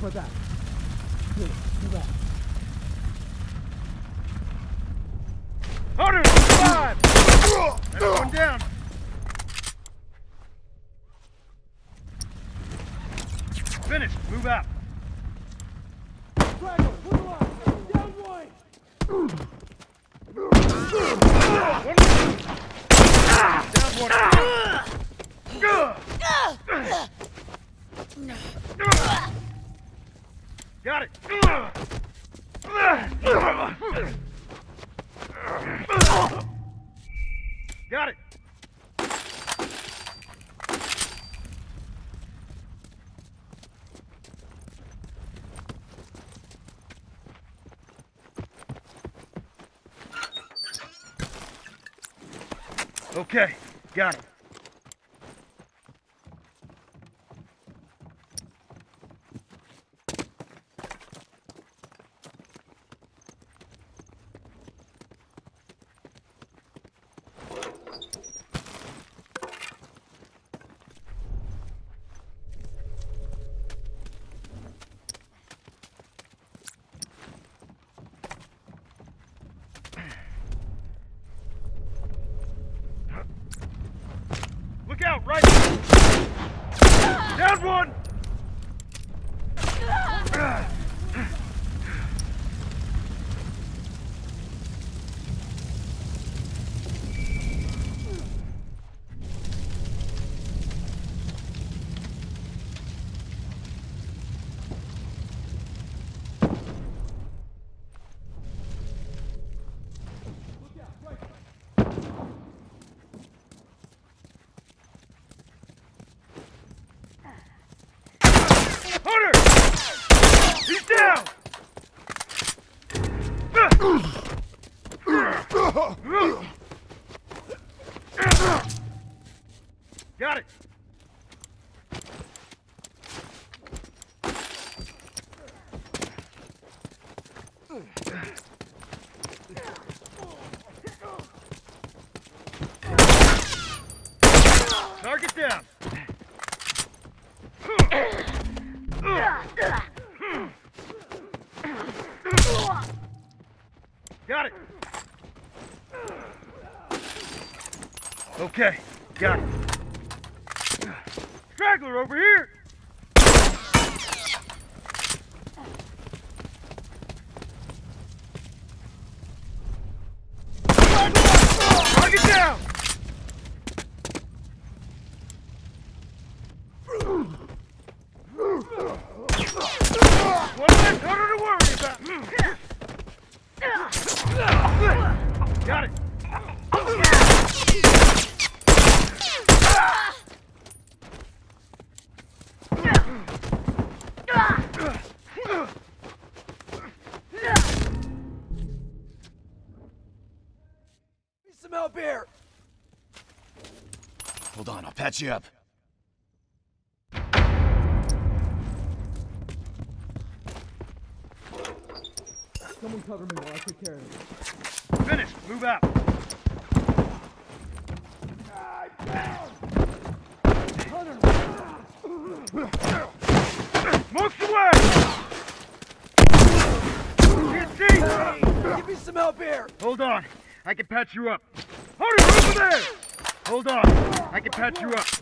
for that. Here, do that. 105! That's one down. Finished. Move out. Dragon, move along. Down one. Down one. Got it. Got it. Okay, got it. Look out, right! Down one! He's down! Got it! Target down! Got it! Okay, got it. Straggler over here! Target down! One less harder to worry about. Got it. Need some help here. Hold on, I'll patch you up. Someone cover me while I take care of it. Finished. Move out. Smokes away! Can't see! Give me some help here. Hold on. I can patch you up. Hunter, over there! Hold on. I can patch you up.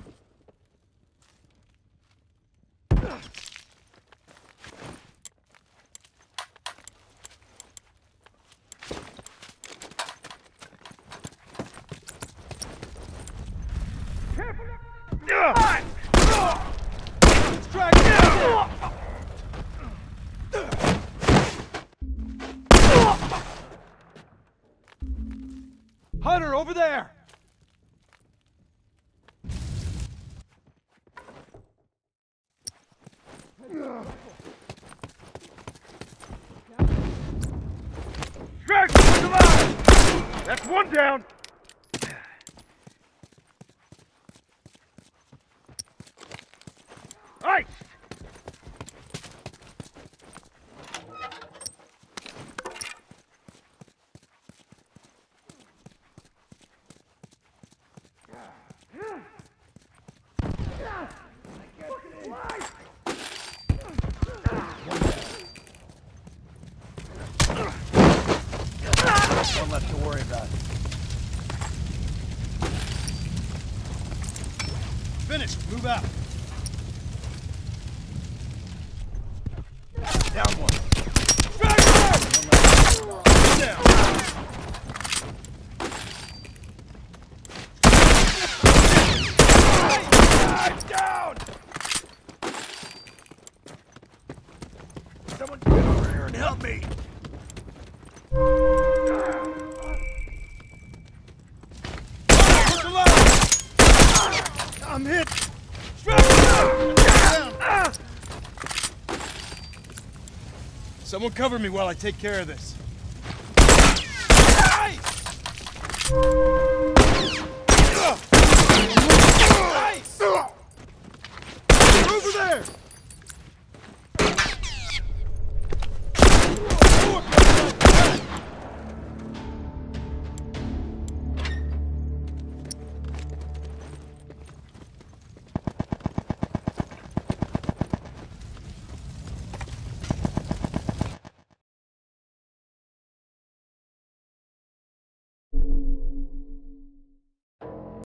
Hunter, over there. Straggler's alive! That's one down! Ice! finished. Move out. Down one. Down. Down! Someone get over here and help me! I'm hit. Down. Someone cover me while I take care of this. Nice!